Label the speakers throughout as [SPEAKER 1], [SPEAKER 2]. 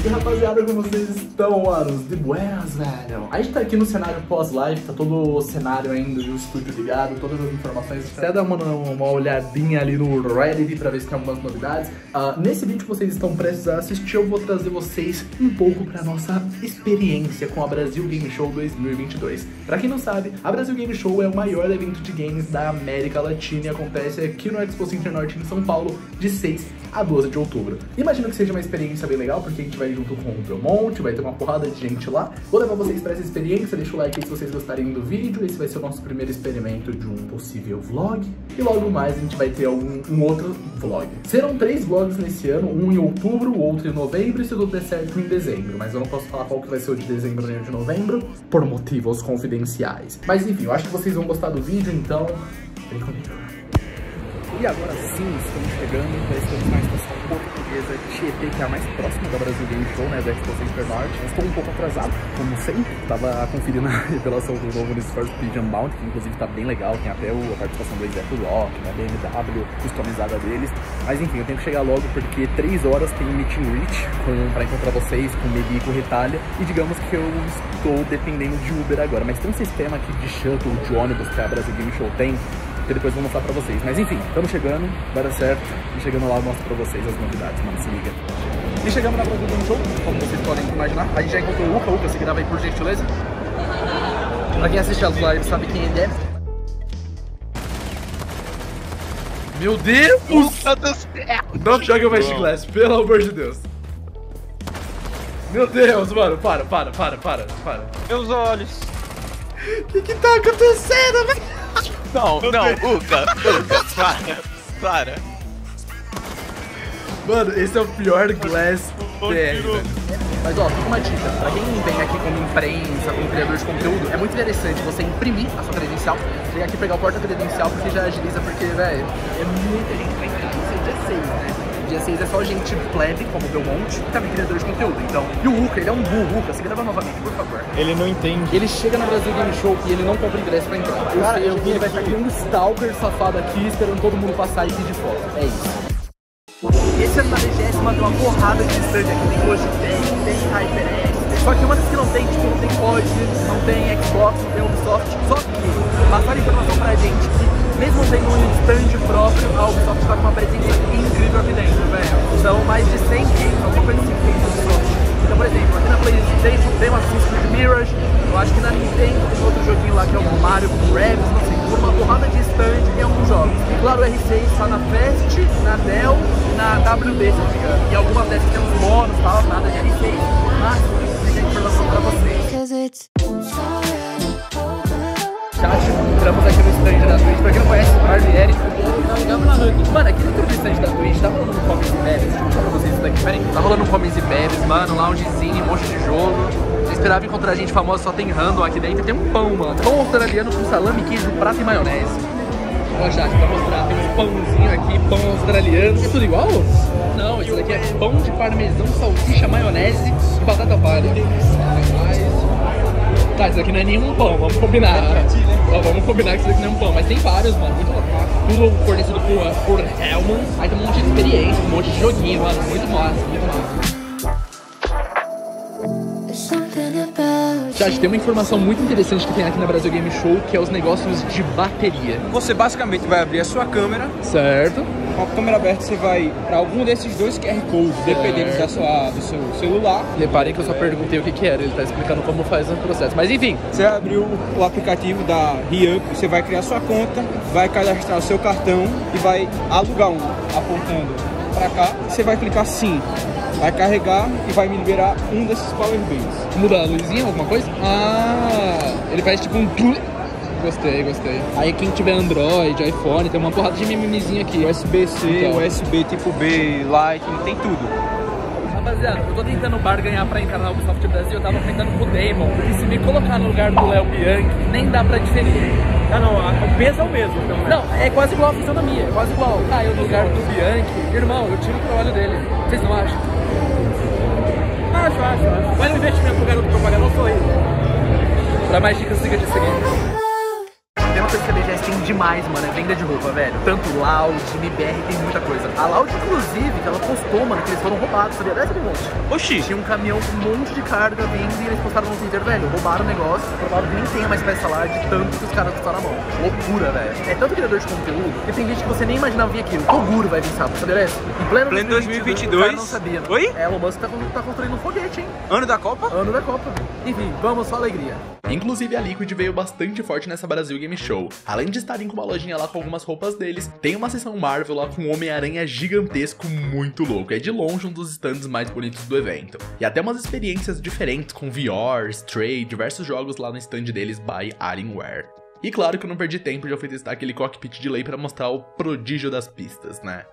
[SPEAKER 1] E rapaziada, como vocês estão, manos? De buenas, velho. A gente tá aqui no cenário pós-live, tá todo o cenário ainda do estúdio ligado, todas as informações. Até dá uma olhadinha ali no Reddit pra ver se tem algumas novidades. Nesse vídeo que vocês estão prestes a assistir, eu vou trazer vocês um pouco pra nossa experiência com a Brasil Game Show 2022. Pra quem não sabe, a Brasil Game Show é o maior evento de games da América Latina e acontece aqui no Expo Center Norte em São Paulo, de 6 a 12 de outubro. Imagino que seja uma experiência bem legal, porque a gente vai junto com o Belmonte, vai ter uma porrada de gente lá. Vou levar vocês pra essa experiência, deixa o like aí se vocês gostarem do vídeo. Esse vai ser o nosso primeiro experimento de um possível vlog. E logo mais a gente vai ter um outro vlog. Serão 3 vlogs nesse ano, um em outubro, o outro em novembro e se tudo der certo em dezembro. Mas eu não posso falar qual que vai ser o de dezembro nem o de novembro, por motivos confidenciais. Mas enfim, eu acho que vocês vão gostar do vídeo, então vem comigo. E agora sim, estamos chegando para na estação portuguesa Tietê, que é a mais próxima da Brasil Game Show, né, da Expo Center Norte. Estou um pouco atrasado, como sempre, estava conferindo a revelação do novo Need for Speed Unbound, que inclusive está bem legal, tem até a participação do Exeto Rock, né, BMW customizada deles. Mas enfim, eu tenho que chegar logo porque 3 horas tem um meet and greet para encontrar vocês com o Mebi e com o Retalha, e digamos que eu estou dependendo de Uber agora, mas tem um sistema aqui de shuttle, de ônibus que a Brasil Game Show tem, que depois eu vou mostrar pra vocês. Mas enfim, estamos chegando, vai dar certo. E chegando lá eu mostro pra vocês as novidades, mano, se liga. E chegamos na Brasil Game Show, como vocês podem imaginar. A gente já encontrou o Uka, se grava aí por gentileza. Pra quem assiste as lives sabe quem ele é. Meu Deus! Não joga mais Glass, pelo amor de Deus. Meu Deus, mano, para.
[SPEAKER 2] Meus olhos.
[SPEAKER 1] O que tá acontecendo, velho?
[SPEAKER 2] Não, Uka, para.
[SPEAKER 1] Mano, esse é o pior Glass BR, velho. Mas ó, fica uma dica, pra quem vem aqui como imprensa, como criador de conteúdo, é muito interessante você imprimir a sua credencial, chegar aqui pegar o porta-credencial, porque já agiliza, porque, velho, é muita gente pra entrar, isso é dia 6, né? Dia 6 é só gente plebe, como o Belmonte, e também criador de conteúdo, então. E o Uka, ele é um burro. Uka, se grava novamente, por favor.
[SPEAKER 2] Ele não entende.
[SPEAKER 1] Ele chega na Brasil Game Show e ele não compra ingresso pra entrar. Cara, eu vi, ele vai estar aqui um stalker safado aqui, esperando todo mundo passar e pedir foto. É isso. Esse ano na 20ª tem uma porrada de stand aqui. Tem Logitech, tem HyperX. Só que uma das que não tem, tipo, não tem COD, não tem Xbox, não tem Ubisoft. Só que passaram informação pra gente que, mesmo tendo um stand próprio, a Ubisoft tá com uma presença incrível aqui dentro, velho. São mais de 100 games, alguma coisa assim que tem Ubisoft. Então, por exemplo, aqui na PlayStation tem uma Assassin's Creed Mirage. Eu acho que na Nintendo tem outro joguinho lá que é o Mario com Rabbids, não sei, por uma porrada de stand em alguns jogos. E claro, o R6 tá na Fest, na Dell e na WD, se não me engano. E algumas dessas tem uns bônus e tal, nada de R6, mas tem informação pra vocês. Chat, entramos aqui no stand da Twitch. Pra quem não conhece, Barbieri. Mano, aqui dentro do stand da Twitch tá rolando um Comics e Bebes. Deixa eu mostrar pra vocês isso daqui, peraí. Tá rolando um Comics e Bebes, mano, loungezinho, um monte de jogo. Você esperava encontrar gente famosa, só tem random aqui dentro. Tem um pão, mano. Pão australiano com salame, queijo, prata e maionese. Ó, chat, pra mostrar, tem um pãozinho aqui, pão australiano. É tudo igual? Não, isso daqui é pão de parmesão, salsicha, maionese e batata palha. Tá, isso aqui não é nenhum pão, vamos combinar. Ó, vamos combinar que isso aqui não é um pão, mas tem vários, mano, muito legal. Tudo fornecido por Hellman. Aí tem um monte de experiência, um monte de joguinho, mano, muito massa, muito massa. Chat, tem uma informação muito interessante que tem aqui na Brasil Game Show, que é os negócios de bateria.
[SPEAKER 2] Você basicamente vai abrir a sua câmera.
[SPEAKER 1] Certo.
[SPEAKER 2] Com a câmera aberta você vai para algum desses 2 QR Codes, dependendo do seu celular.
[SPEAKER 1] Reparem que eu só perguntei o que era, ele tá explicando como faz o processo. Mas enfim.
[SPEAKER 2] Você abriu o aplicativo da ReUp, você vai criar sua conta, vai cadastrar o seu cartão e vai alugar um, apontando para cá. Você vai clicar sim, vai carregar e vai me liberar um desses power banks.
[SPEAKER 1] Muda a luzinha, alguma coisa? Ah, ele faz tipo um... Gostei. Aí quem tiver Android, iPhone, tem uma porrada de mimimizinho aqui.
[SPEAKER 2] USB-C, então. USB tipo B, Lightning, tem tudo.
[SPEAKER 1] Rapaziada, eu tô tentando barganhar pra entrar na Ubisoft Brasil, eu tava tentando com o Damon. E se me colocar no lugar do Léo Bianchi, nem dá pra diferir.
[SPEAKER 3] Ah não, o peso é o mesmo. Então, né?
[SPEAKER 1] Não, é quase igual a fisionomia, é quase igual. Ah, eu no lugar do Bianchi, irmão, eu tiro o trabalho dele. Vocês não acham?
[SPEAKER 3] Acho. Mas o investimento do garoto propaganda não sou eu.
[SPEAKER 1] Pra mais dicas, siga de seguir. tem uma coisa que a BGS tem demais, mano, é venda de roupa, velho. Tanto Loud, MBR, tem muita coisa. A Loud, inclusive, que ela postou, mano, que eles foram roubados, sabia? Deve ter um monte.
[SPEAKER 2] Oxi!
[SPEAKER 1] Tinha um caminhão com um monte de carga vindo e eles postaram no Twitter, velho, roubaram o negócio, provavelmente nem tenha mais peça lá de tanto que os caras estão na mão. Loucura, velho. É tanto criador de conteúdo que tem gente que você nem imaginava vir aqui. O Toguro vai vir sábado, sabia dessa? Em pleno 2022? O cara não sabia.
[SPEAKER 2] Oi?
[SPEAKER 1] Elon Musk tá construindo um foguete, hein?
[SPEAKER 2] Ano da Copa?
[SPEAKER 1] Ano da Copa. Enfim, vamos, só alegria.
[SPEAKER 4] Inclusive a Liquid veio bastante forte nessa Brasil Game Show. Além de estarem com uma lojinha lá com algumas roupas deles, tem uma seção Marvel lá com um Homem-Aranha gigantesco muito louco. É de longe um dos stands mais bonitos do evento. E até umas experiências diferentes com VR, Stray, diversos jogos lá no stand deles by Alienware. E claro que eu não perdi tempo, já fui testar aquele cockpit de lei pra mostrar o prodígio das pistas, né?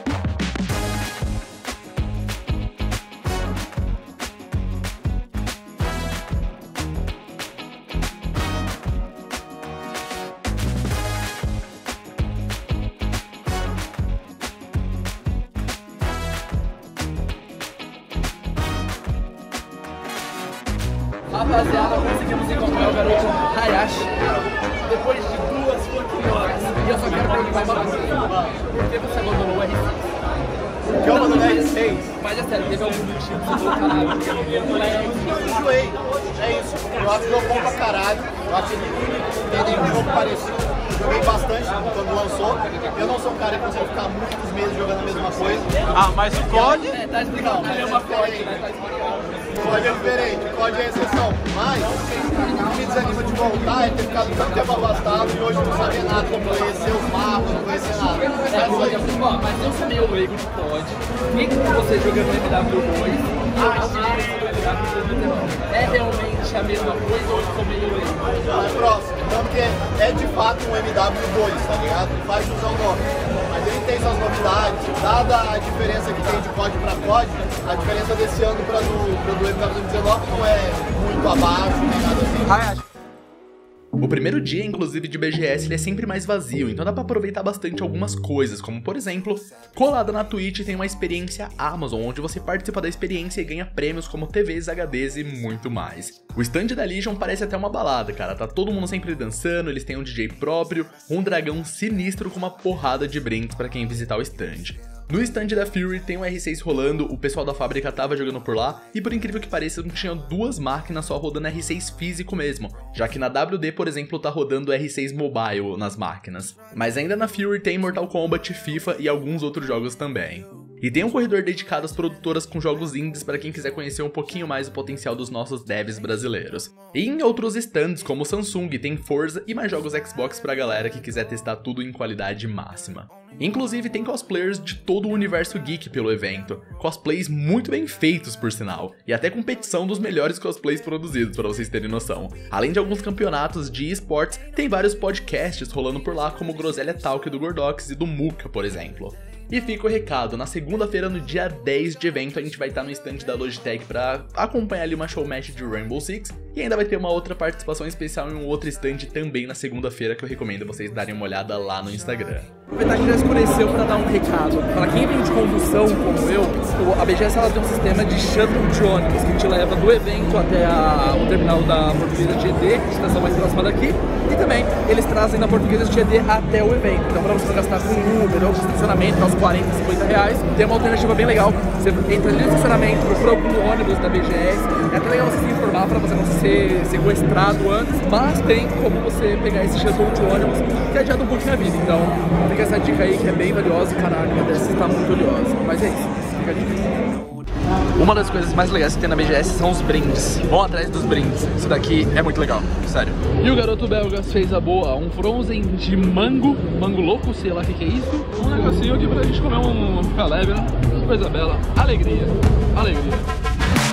[SPEAKER 1] Rapaziada, conseguimos encontrar o garoto Hayashi depois de 2 fucking horas. E eu só quero perguntar uma coisa: por que você abandonou o R6?
[SPEAKER 5] Porque eu abandonei o R6?
[SPEAKER 1] Mas é sério, teve algum motivo que você falou, caralho,
[SPEAKER 5] Eu enjoei. É isso. Eu acho o jogo bom pra caralho. Eu acho que tem nenhum jogo parecido. Joguei bastante quando lançou. Eu não sou um cara que consegue ficar muitos meses jogando a mesma coisa.
[SPEAKER 2] Ah, mas o COD...
[SPEAKER 1] tá explicando, não é uma forte, né? Tá explicando.
[SPEAKER 5] O COD é diferente, o COD é exceção. Mas o que me desanima de voltar é ter ficado tanto tempo afastado e hoje não saber nada, não conhecer os mapas, não conhecer nada.
[SPEAKER 1] Mas eu sou meio leigo de COD. O que você jogando MW2 é realmente a mesma coisa ou eu sou meio leigo?
[SPEAKER 5] É próximo, então porque é de fato um MW2, tá ligado? Faz jus ao nome. Mas ele tem suas novidades, dada a diferença que tem de COD pra COD, a diferença desse ano para do MW19 não é muito abaixo, nem nada assim.
[SPEAKER 4] O primeiro dia, inclusive, de BGS, ele é sempre mais vazio, então dá pra aproveitar bastante algumas coisas, como por exemplo, colada na Twitch tem uma experiência Amazon, onde você participa da experiência e ganha prêmios como TVs, HDs e muito mais. O stand da Legion parece até uma balada, cara, tá todo mundo sempre dançando, eles têm um DJ próprio, um dragão sinistro com uma porrada de brindes pra quem visitar o stand. No stand da Fury tem um R6 rolando, o pessoal da fábrica tava jogando por lá, e por incrível que pareça, não tinha 2 máquinas só rodando R6 físico mesmo, já que na WD, por exemplo, tá rodando R6 Mobile nas máquinas. Mas ainda na Fury tem Mortal Kombat, FIFA e alguns outros jogos também. E tem um corredor dedicado às produtoras com jogos indies para quem quiser conhecer um pouquinho mais o potencial dos nossos devs brasileiros. E em outros stands, como o Samsung, tem Forza e mais jogos Xbox pra galera que quiser testar tudo em qualidade máxima. Inclusive tem cosplayers de todo o universo geek pelo evento, cosplays muito bem feitos por sinal, e até competição dos melhores cosplays produzidos pra vocês terem noção. Além de alguns campeonatos de esportes, tem vários podcasts rolando por lá como o Groselha Talk do Gordox e do Muka, por exemplo. E fica o recado, na segunda-feira, no dia 10 de evento, a gente vai estar no stand da Logitech pra acompanhar ali uma showmatch de Rainbow Six, e ainda vai ter uma outra participação especial em um outro stand também na segunda-feira, que eu recomendo vocês darem uma olhada lá no Instagram.
[SPEAKER 1] Aproveitar que já escureceu para dar um recado. Para quem vem de condução, como eu, a BGS ela tem um sistema de shuttle de ônibus que te leva do evento até o terminal da Portuguesa GD, estação mais próxima daqui, e também eles trazem da Portuguesa GD até o evento. Então, para você não gastar com Uber ou com estacionamento, aos 40, 50 reais, tem uma alternativa bem legal. Você entra ali no estacionamento, procura algum ônibus da BGS, é até legal você se informar para você não ser sequestrado antes, mas tem como você pegar esse shuttle de ônibus que adianta um pouquinho a vida. Então, fica essa dica aí que é bem valiosa e caralho, minha BGS está muito valiosa. Mas é isso, fica a dica. Uma das coisas mais legais que tem na BGS são os brindes. Vão atrás dos brindes. Isso daqui é muito legal, sério.
[SPEAKER 3] E o garoto belga fez a boa, um frozen de mango louco, sei lá o que é isso. Um negocinho aqui pra gente comer um caleb, né? Coisa bela. Alegria, alegria.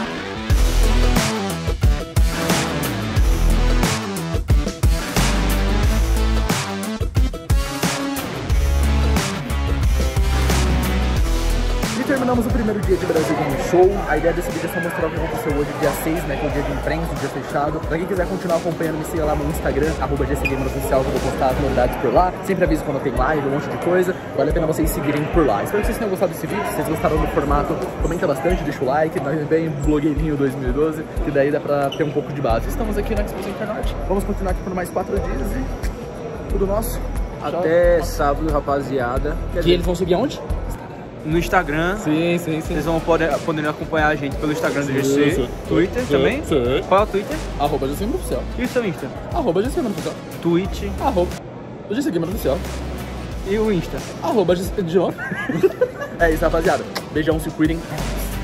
[SPEAKER 1] Terminamos o primeiro dia de Brasil Game Show. A ideia desse vídeo é só mostrar o que aconteceu hoje, dia 6, né, que é o dia de imprensa, o dia fechado. Pra quem quiser continuar acompanhando, me siga lá no Instagram, @GCGamerOficial, que eu vou postar as novidades por lá. Sempre aviso quando tem live, um monte de coisa. Vale a pena vocês seguirem por lá. Espero que vocês tenham gostado desse vídeo. Se vocês gostaram do formato, comenta bastante, deixa o like. Nós bem blogueirinho 2012, que daí dá pra ter um pouco de base. Estamos aqui na Exposição Internet. Vamos continuar aqui por mais 4 dias e tudo nosso.
[SPEAKER 2] Até sábado, rapaziada.
[SPEAKER 1] Que eles vão seguir aonde?
[SPEAKER 2] No Instagram.
[SPEAKER 1] Sim.
[SPEAKER 2] Vocês vão poder acompanhar a gente pelo Instagram do GC. Twitter também.
[SPEAKER 1] Sim.
[SPEAKER 2] Qual é o Twitter?
[SPEAKER 1] @GC Oficial.
[SPEAKER 2] E o seu Insta?
[SPEAKER 1] @GC Oficial.
[SPEAKER 2] Twitch.
[SPEAKER 1] @GC Oficial.
[SPEAKER 2] E o Insta?
[SPEAKER 1] @GC de novo. É isso, rapaziada. Beijão, se cuidem.